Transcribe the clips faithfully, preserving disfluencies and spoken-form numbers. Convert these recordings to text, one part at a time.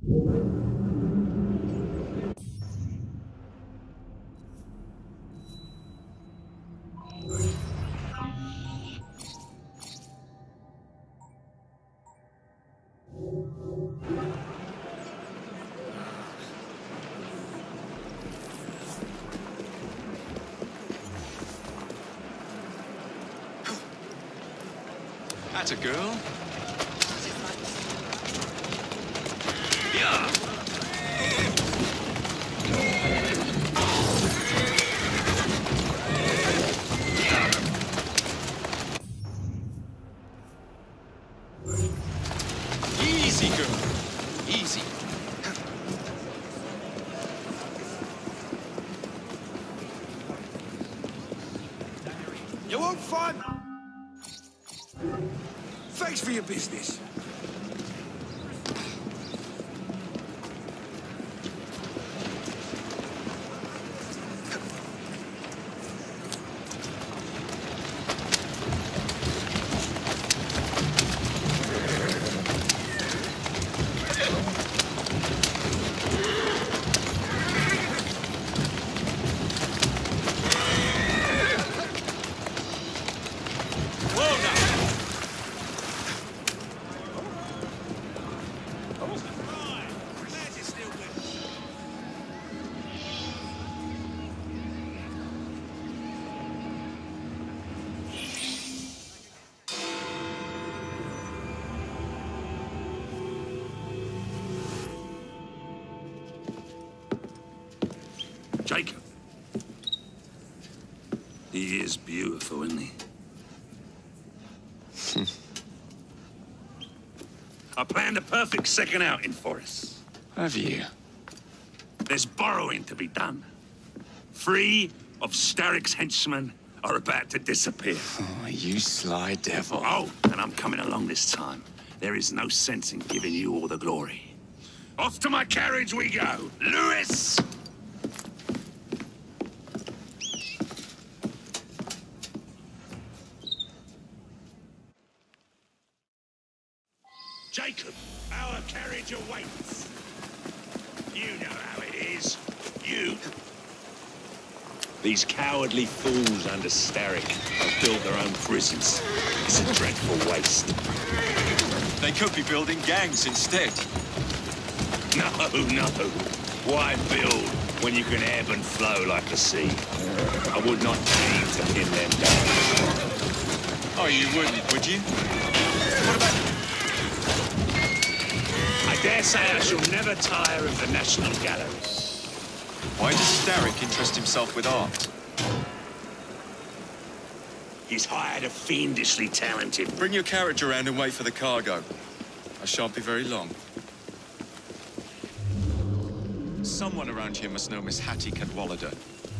That's a girl. Yeah. Easy, girl. Easy. You want fun? Thanks for your business. Jacob. He is beautiful, isn't he? I planned a perfect second outing for us. Have you? There's borrowing to be done. Three of Starrick's henchmen are about to disappear. Oh, you sly devil. Oh, and I'm coming along this time. There is no sense in giving you all the glory. Off to my carriage we go. Lewis! Jacob, our carriage awaits. You know how it is. You. These cowardly fools under Starrick have built their own prisons. It's a dreadful waste. They could be building gangs instead. No, no. Why build when you can ebb and flow like the sea? I would not aim to pin them down. Oh, you wouldn't, would you? What about... I dare say I shall never tire of the National Gallery. Why does Starrick interest himself with art? He's hired a fiendishly talented... Bring your carriage around and wait for the cargo. I shan't be very long. Someone around here must know Miss Hattie Cadwallader.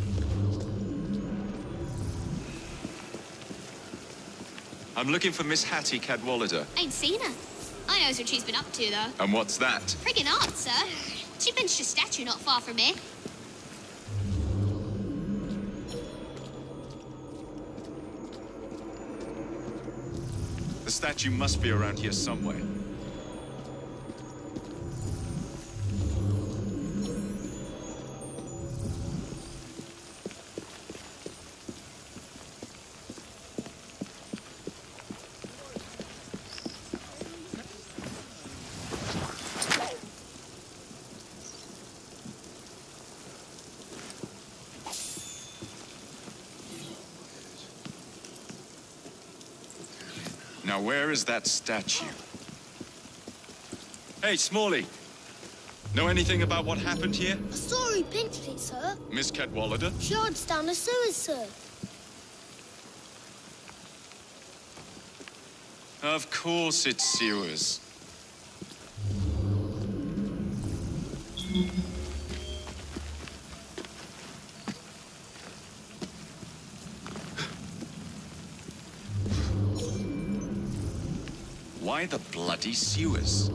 I'm looking for Miss Hattie Cadwallader. Ain't seen her. I knows what she's been up to, though. And what's that? Friggin' art, sir. She pinched a statue not far from here. The statue must be around here somewhere. Now, where is that statue? Hey, Smalley. Know anything about what happened here? I saw who pinched it, sir. Miss Cadwallader? She hides down the sewers, sir. Of course it's sewers. Why the bloody sewers?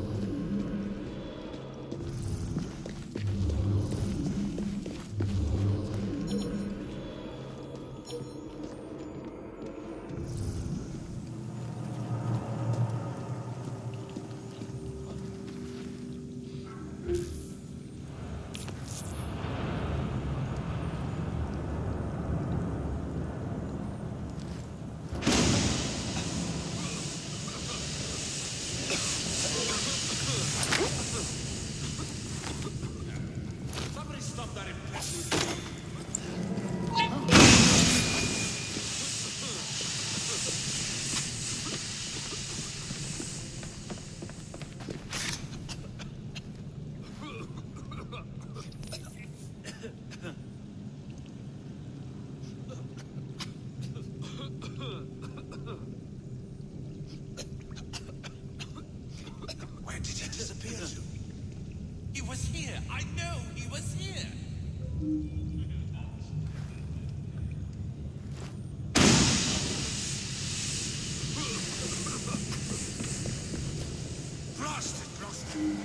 bastard lost him.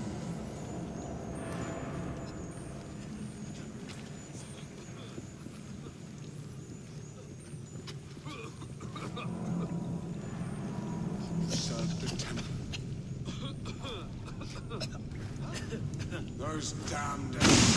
Serve the temple. Those damned...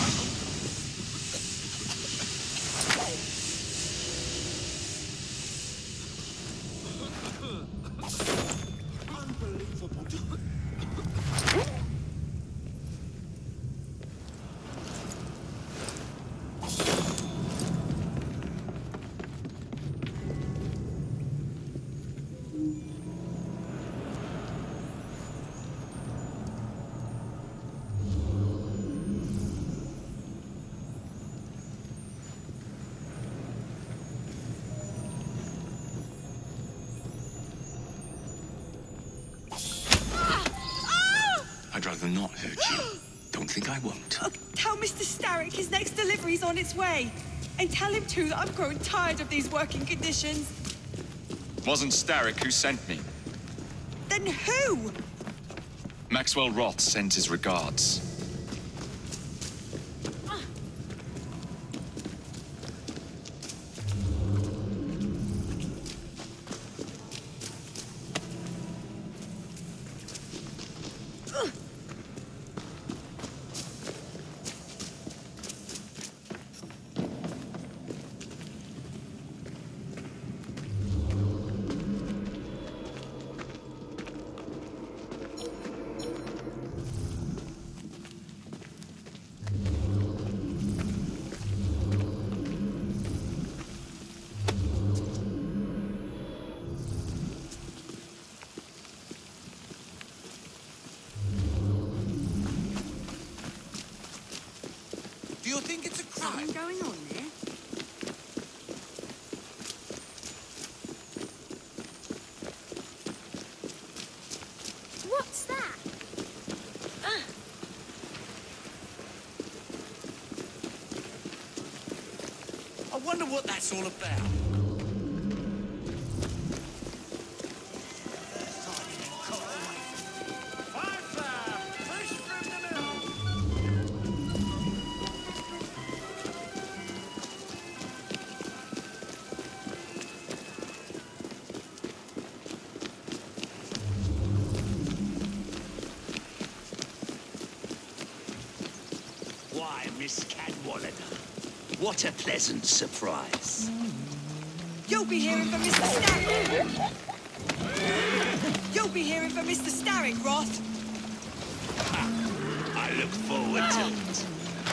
I'd rather not hurt you. Don't think I won't. Oh, tell Mister Starrick his next delivery's on its way. And tell him, too, that I'm growing tired of these working conditions. Wasn't Starrick who sent me. Then who? Maxwell Roth sent his regards. Do you think it's a crime? Something going on there? What's that? Ah. I wonder what that's all about. Why, Miss Cadwallader, what a pleasant surprise. You'll be hearing from Mister Starrick. You'll be hearing from Mister Starrick, Roth. I look forward to it.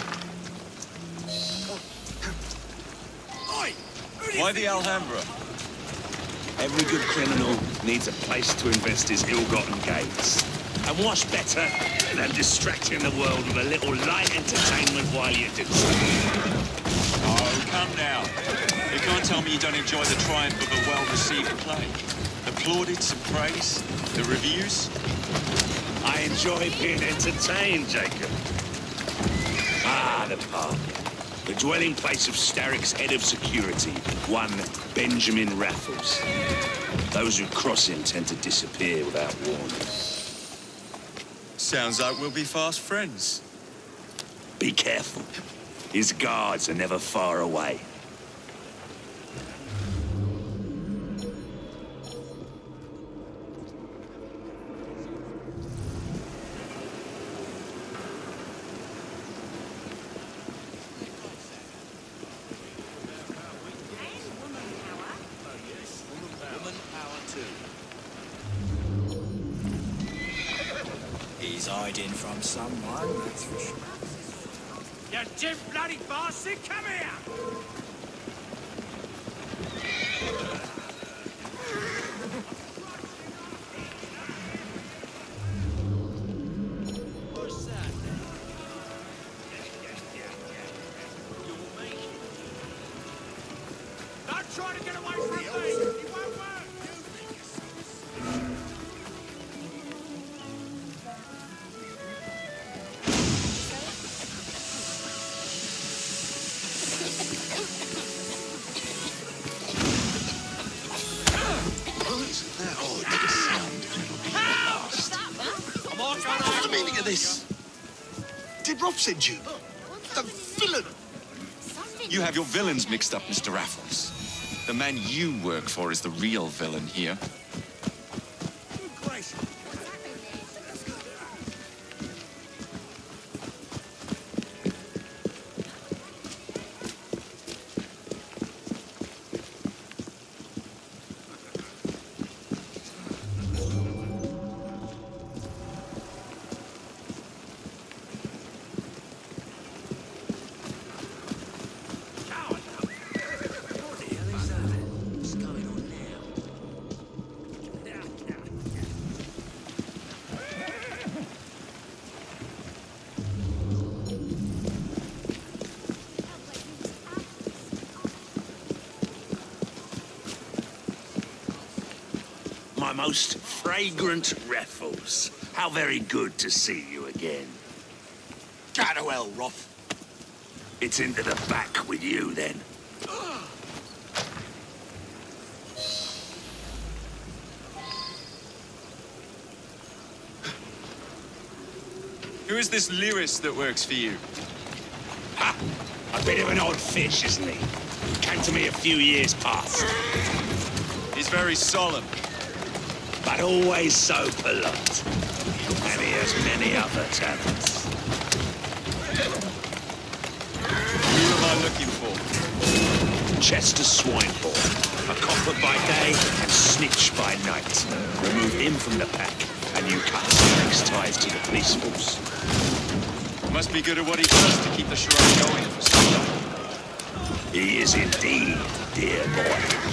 Oi! Who do you Why think the you are? Alhambra? Every good criminal needs a place to invest his ill-gotten gains. And what's better than distracting the world with a little light entertainment while you do so? Oh, come now. You can't tell me you don't enjoy the triumph of a well-received play. The plaudits and praise, the reviews. I enjoy being entertained, Jacob. Ah, the park. The dwelling place of Starrick's head of security, one Benjamin Raffles. Those who cross him tend to disappear without warning. Sounds like we'll be fast friends. Be careful. His guards are never far away. He's hiding from someone, that's for sure. You dim bloody bastard, come here! What's that then? You'll make it. Don't try to get away from me! It won't work! the meaning of this? Did Rob send you? The villain? You have your villains mixed up, Mister Raffles. The man you work for is the real villain here. My most fragrant Raffles. How very good to see you again. Go to hell, Rob. It's into the back with you, then. Who is this Lewis that works for you? Ha! A bit of an odd fish, isn't he? Came to me a few years past. He's very solemn. But always so polite. And he has many other talents. Who am I looking for? Chester Swineboard. A copper by day and snitch by night. Remove him from the pack, and you cut Steric's ties to the police force. Must be good at what he does to keep the charade going for so long. He is indeed, dear boy.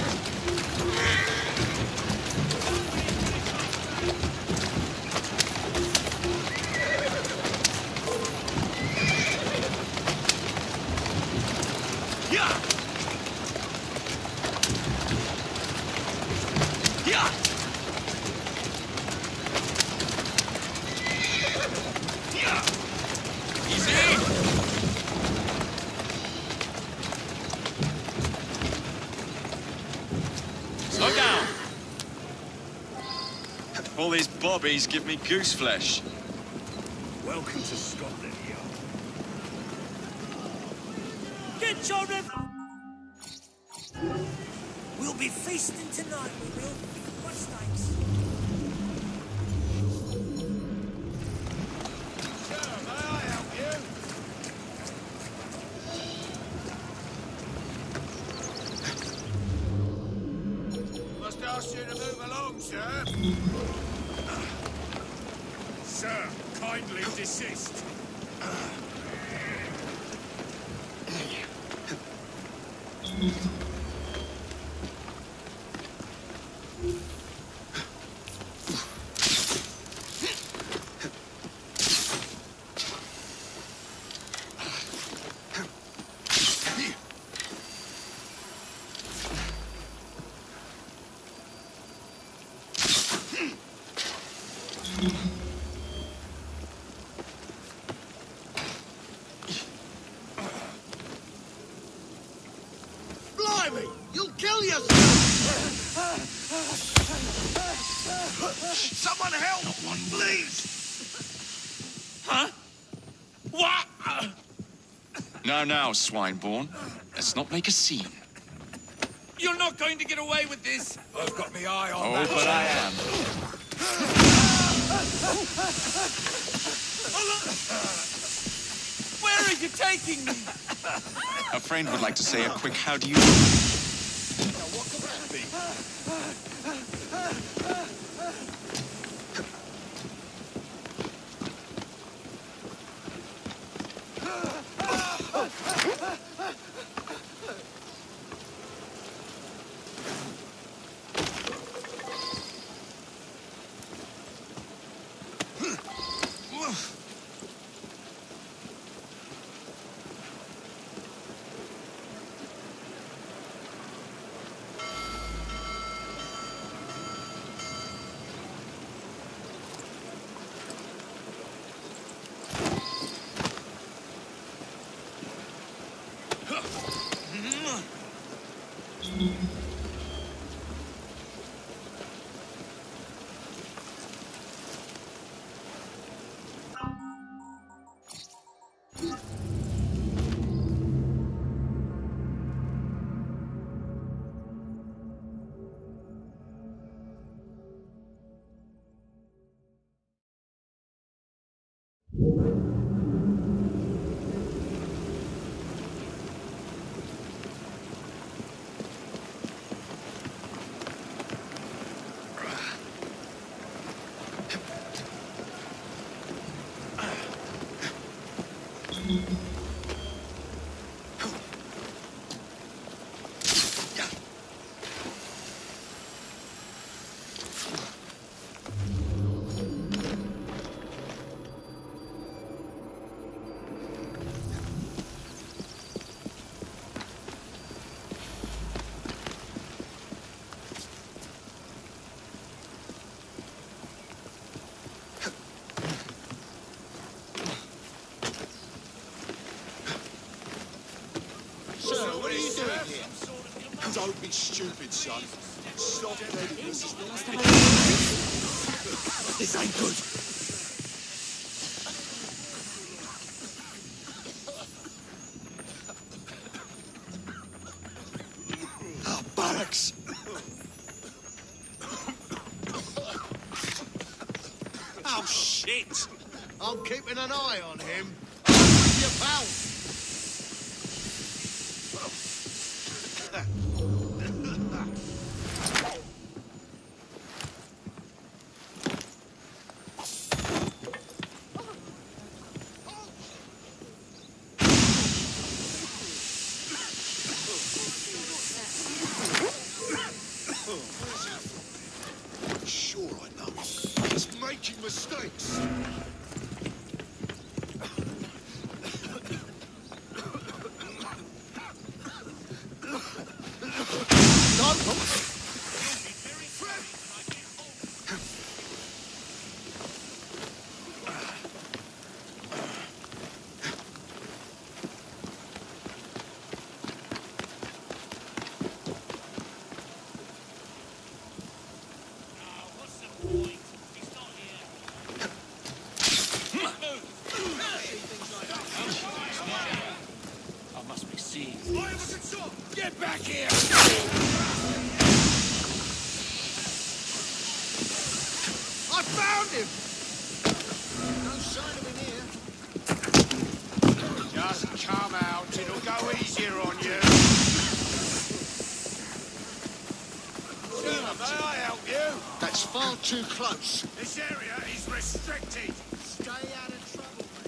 All these bobbies give me goose flesh. Welcome to Scotland, yo. Get your river! We'll be feasting tonight, we will. What steaks? Sir, may I help you? Must ask you to move along, sir. Sir, kindly desist. Blimey! You'll kill yourself! Someone help! Not one, please! Huh? What? Now, now, Swineborn. Let's not make a scene. You're not going to get away with this! I've got my eye on Oh, that. but I am. Where are you taking me? A friend would like to say a quick how do you... Now, what could that be? Don't be stupid, son. Stop letting this. This ain't good. Ah, barracks. Oh, shit! I'm keeping an eye on him. Your pal. Sure, I know. He's making mistakes. Get back here! I found him! No sign of him here. Just come out, it'll go easier on you. Sir, may I help you? That's far too close. This area is restricted. Stay out of trouble, mate.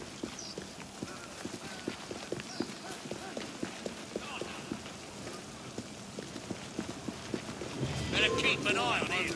Better keep an eye on him.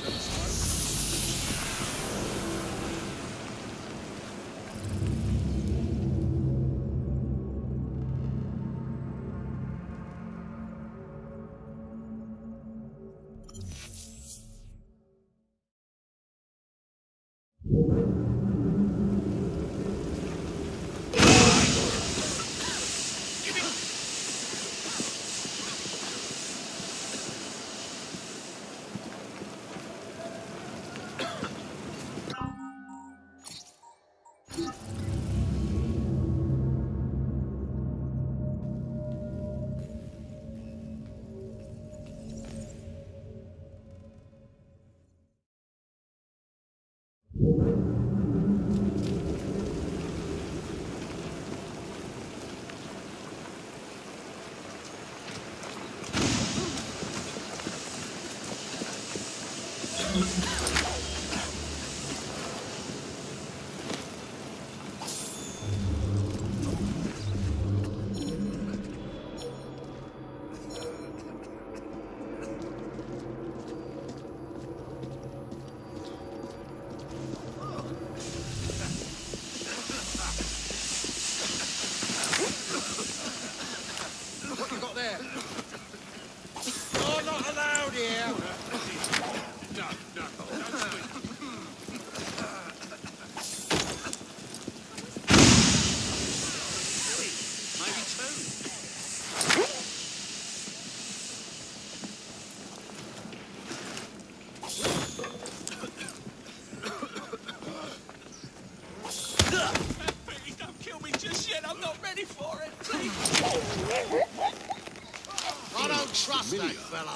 I don't trust that fella.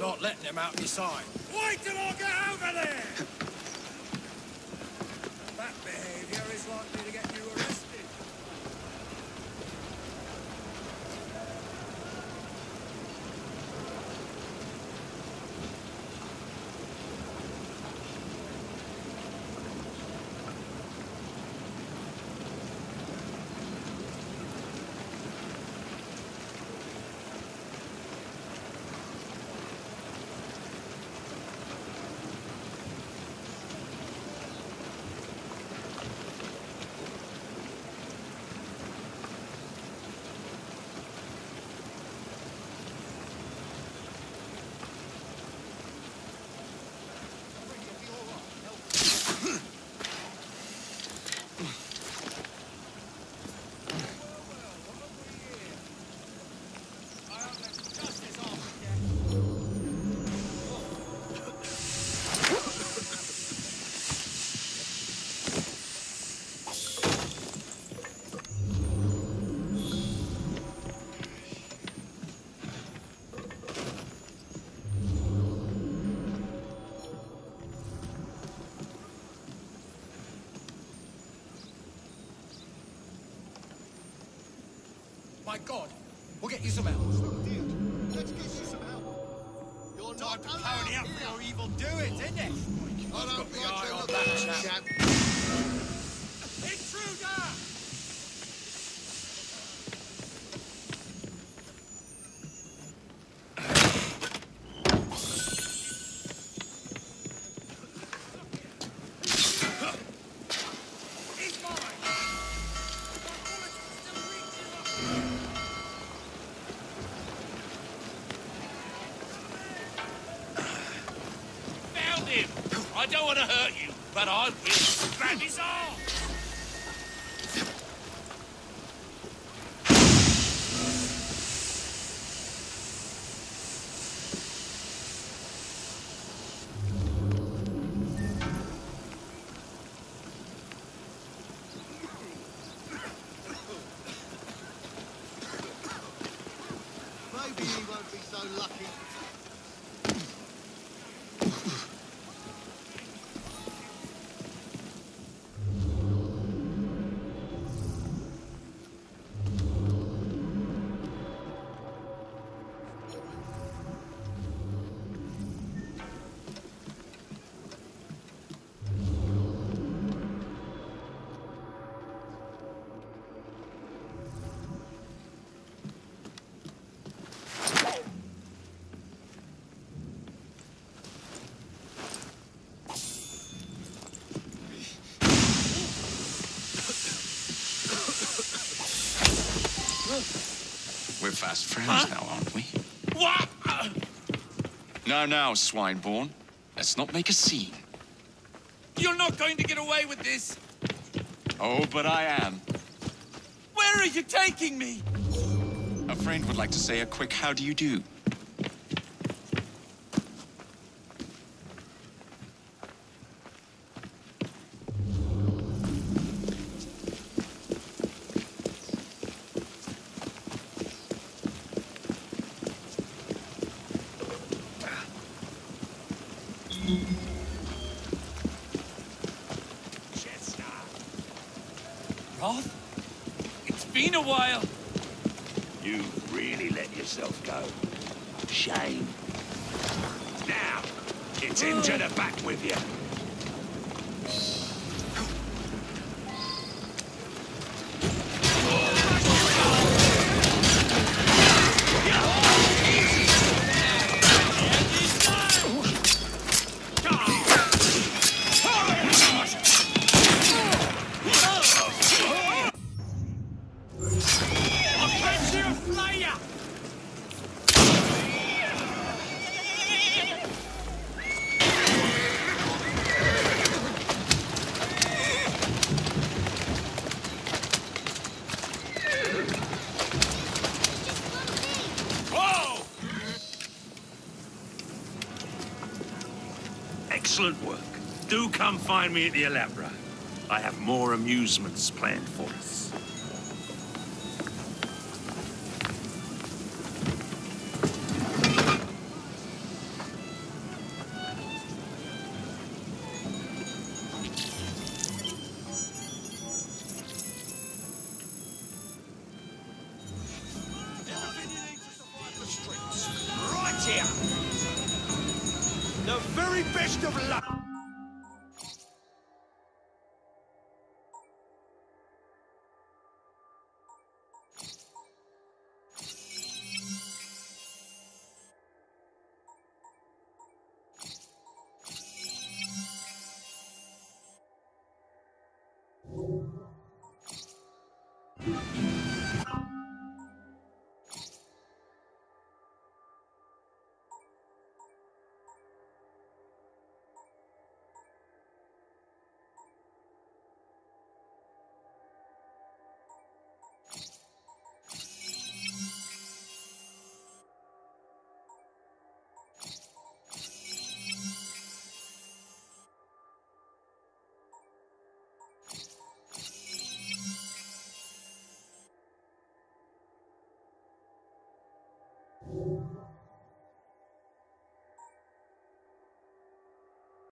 not letting them out your side. Wait till I get over there! That behaviour is likely to get you arrested. My God, we'll get you some help. Let's get you some help. You're Time not to pony up for your evil doings, isn't it? I don't Got the like eye to on look that at chap. chap. Intruder! He's mine! My bullets will still reach you up. Found him! I don't want to hurt you, but I will. Grab his arm! Maybe he won't be so lucky. We're fast friends Huh? now, aren't we? What? Now, now, Swineborn. Let's not make a scene. You're not going to get away with this. Oh, but I am. Where are you taking me? A friend would like to say a quick how do you do. Roth? It's been a while. You really let yourself go. Shame. Now, it's into the back with you. Excellent work. Do come find me at the Alhambra. I have more amusements planned for us. The very best of luck.